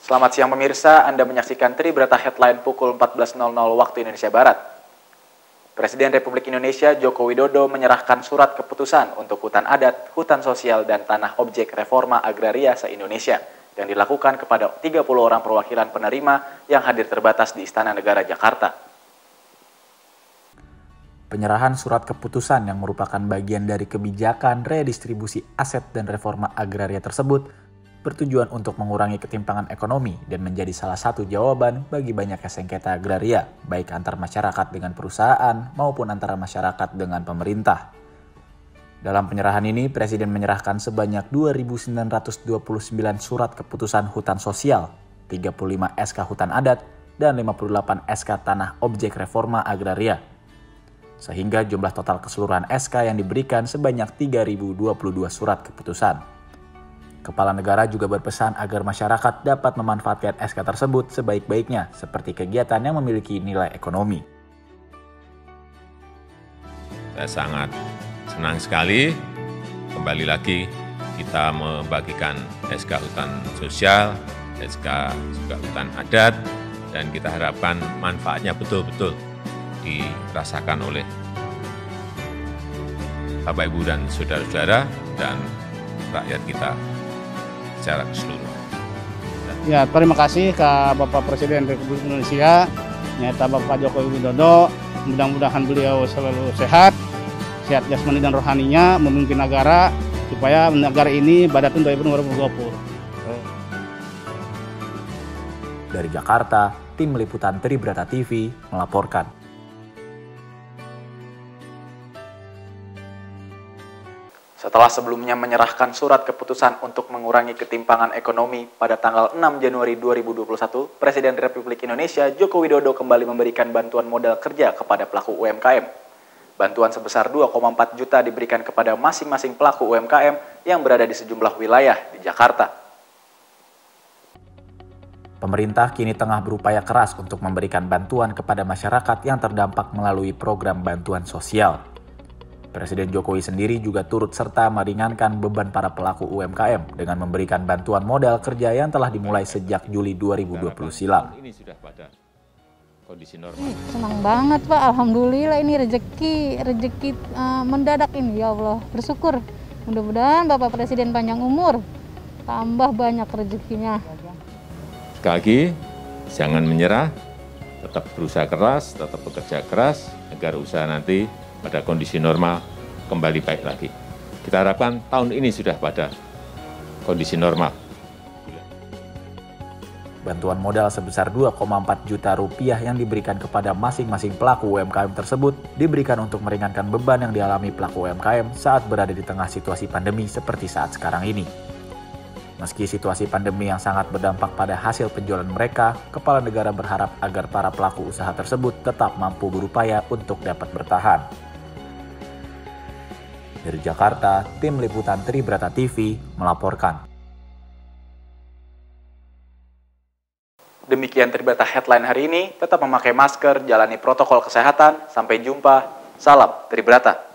Selamat siang pemirsa, Anda menyaksikan Tribrata Headline pukul 14.00 waktu Indonesia Barat. Presiden Republik Indonesia Joko Widodo menyerahkan surat keputusan untuk hutan adat, hutan sosial, dan tanah objek reforma agraria se-Indonesia yang dilakukan kepada 30 orang perwakilan penerima yang hadir terbatas di Istana Negara Jakarta. Penyerahan surat keputusan yang merupakan bagian dari kebijakan redistribusi aset dan reforma agraria tersebut bertujuan untuk mengurangi ketimpangan ekonomi dan menjadi salah satu jawaban bagi banyaknya sengketa agraria, baik antar masyarakat dengan perusahaan maupun antara masyarakat dengan pemerintah. Dalam penyerahan ini, Presiden menyerahkan sebanyak 2.929 surat keputusan hutan sosial, 35 SK hutan adat, dan 58 SK tanah objek reforma agraria. Sehingga jumlah total keseluruhan SK yang diberikan sebanyak 3.022 surat keputusan. Kepala negara juga berpesan agar masyarakat dapat memanfaatkan SK tersebut sebaik-baiknya seperti kegiatan yang memiliki nilai ekonomi. Saya sangat senang sekali kembali lagi kita membagikan SK hutan sosial, SK juga hutan adat, dan kita harapkan manfaatnya betul-betul dirasakan oleh Bapak, Ibu, dan saudara-saudara dan rakyat kita secara keseluruhan. Ya, terima kasih ke Bapak Presiden Republik Indonesia, nyata Bapak Joko Widodo. Mudah-mudahan beliau selalu sehat jasmani dan rohaninya, memimpin negara supaya negara ini pada tahun 2020. Dari Jakarta, tim liputan Tribrata TV melaporkan. Setelah sebelumnya menyerahkan surat keputusan untuk mengurangi ketimpangan ekonomi pada tanggal 6 Januari 2021, Presiden Republik Indonesia Joko Widodo kembali memberikan bantuan modal kerja kepada pelaku UMKM. Bantuan sebesar 2,4 juta diberikan kepada masing-masing pelaku UMKM yang berada di sejumlah wilayah di Jakarta. Pemerintah kini tengah berupaya keras untuk memberikan bantuan kepada masyarakat yang terdampak melalui program bantuan sosial. Presiden Jokowi sendiri juga turut serta meringankan beban para pelaku UMKM dengan memberikan bantuan modal kerja yang telah dimulai sejak Juli 2020 silam. Ini sudah pada kondisi normal. Senang banget Pak, alhamdulillah ini rezeki mendadak ini, ya Allah, bersyukur. Mudah-mudahan Bapak Presiden panjang umur, tambah banyak rezekinya. Sekali lagi, jangan menyerah, tetap berusaha keras, tetap bekerja keras agar usaha nanti pada kondisi normal kembali baik lagi. Kita harapkan tahun ini sudah pada kondisi normal. Bantuan modal sebesar 2,4 juta rupiah yang diberikan kepada masing-masing pelaku UMKM tersebut diberikan untuk meringankan beban yang dialami pelaku UMKM saat berada di tengah situasi pandemi seperti saat sekarang ini. Meski situasi pandemi yang sangat berdampak pada hasil penjualan mereka, Kepala Negara berharap agar para pelaku usaha tersebut tetap mampu berupaya untuk dapat bertahan. Dari Jakarta, tim liputan Tribrata TV melaporkan. Demikian Tribrata Headline hari ini, tetap memakai masker, jalani protokol kesehatan, sampai jumpa, salam Tribrata.